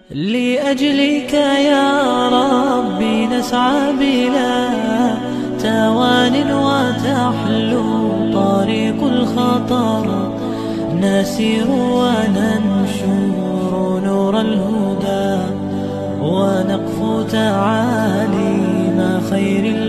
لأجلك يا ربي نسعى بلا توان وتحلو طريق الخطر، نسير وننشر نور الهدى ونقف تعاليم خير